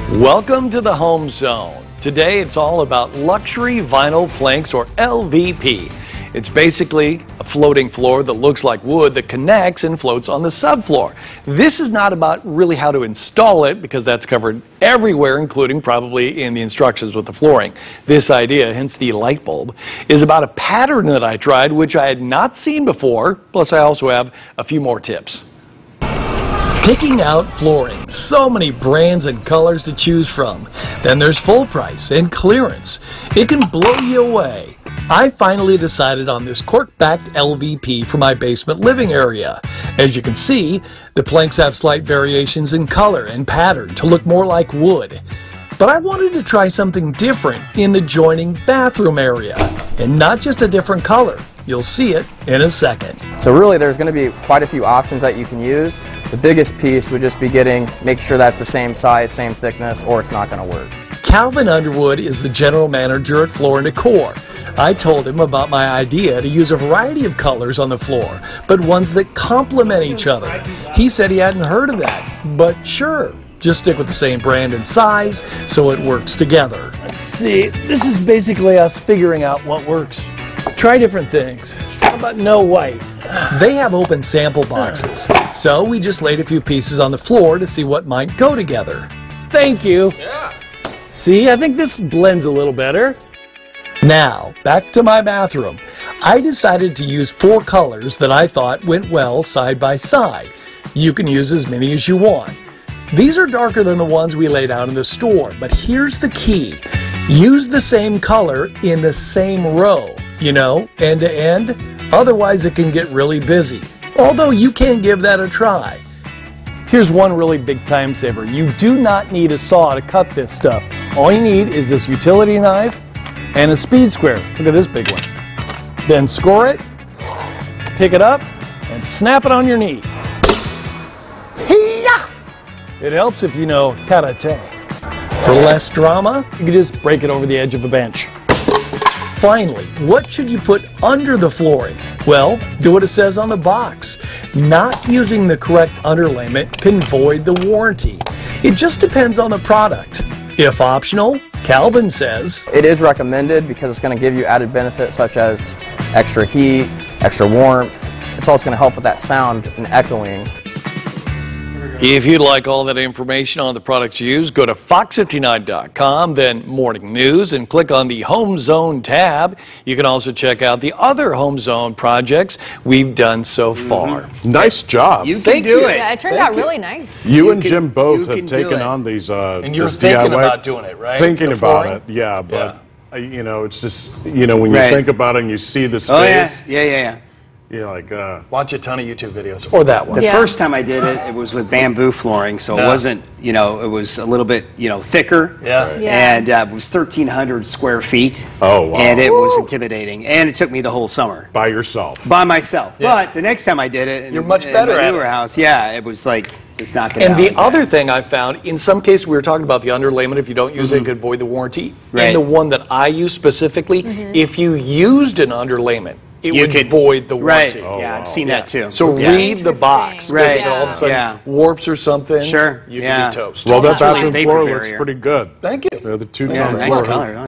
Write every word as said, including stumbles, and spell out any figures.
Welcome to the Home Zone. Today it's all about luxury vinyl planks, or L V P. It's basically a floating floor that looks like wood that connects and floats on the subfloor. This is not about really how to install it, because that's covered everywhere, including probably in the instructions with the flooring. This idea, hence the light bulb, is about a pattern that I tried which I had not seen before, plus I also have a few more tips. Picking out flooring. So many brands and colors to choose from. Then there's full price and clearance. It can blow you away. I finally decided on this cork-backed L V P for my basement living area. As you can see, the planks have slight variations in color and pattern to look more like wood. But I wanted to try something different in the joining bathroom area, and not just a different color. You'll see it in a second. So really there's going to be quite a few options that you can use. The biggest piece would just be getting, make sure that's the same size, same thickness, or it's not going to work. Calvin Underwood is the general manager at Floor and Decor. I told him about my idea to use a variety of colors on the floor, but ones that complement each other. He said he hadn't heard of that, but sure, just stick with the same brand and size so it works together. Let's see, this is basically us figuring out what works. Try different things. How about no white? They have open sample boxes, so we just laid a few pieces on the floor to see what might go together. Thank you. Yeah. See, I think this blends a little better. Now, back to my bathroom. I decided to use four colors that I thought went well side by side. You can use as many as you want. These are darker than the ones we laid out in the store, but here's the key. Use the same color in the same row, you know, end to end. Otherwise it can get really busy, although you can give that a try. Here's one really big time saver. You do not need a saw to cut this stuff. All you need is this utility knife and a speed square. Look at this big one. Then score it, pick it up, and snap it on your knee. Hee-yah! It helps if you know karate. For less drama, you can just break it over the edge of a bench. Finally, what should you put under the flooring? Well, do what it says on the box. Not using the correct underlayment can void the warranty. It just depends on the product. If optional, Calvin says, it is recommended because it's going to give you added benefits such as extra heat, extra warmth. It's also going to help with that sound and echoing. If you'd like all that information on the products you use, go to fox fifty-nine dot com, then Morning News, and click on the Home Zone tab. You can also check out the other Home Zone projects we've done so far. Mm-hmm. Nice job. You can Thank do you. it. Yeah, it turned Thank out you. really nice. You, You and can- Jim both you have can do taken it. on these. Uh, And you're this thinking D I Y. about doing it, right? Thinking The about flooring? it, yeah. But Yeah. uh, you know, it's just, you know, when you Right. think about it and you see the space, Oh yeah, yeah, yeah, yeah. you're like, uh, Watch a ton of YouTube videos, or that one. The Yeah. first time I did it, it was with bamboo flooring, so Yeah. it wasn't, you know, it was a little bit, you know, thicker. Yeah. Right. Yeah. And uh, it was thirteen hundred square feet. Oh, wow. And it was intimidating, and it took me the whole summer by yourself. by myself. Yeah. But the next time I did it, in, You're much in better my at newer it. house, yeah, it was like it's not going And the other thing I found, in some cases we were talking about the underlayment, if you don't use it, it could void the warranty. Right. And the one that I use specifically, if you used an underlayment, it You would could- void the Right. warranty. Oh, yeah, wow. I've seen that too. So yeah. read the box. 'Cause Right. if it all of a sudden Yeah. warps or something, Sure. you Yeah. can be toast. Well, that That's really bathroom vapor floor looks barrier. pretty good. Thank you. You know, the two-tone Yeah, nice floor. color. Huh?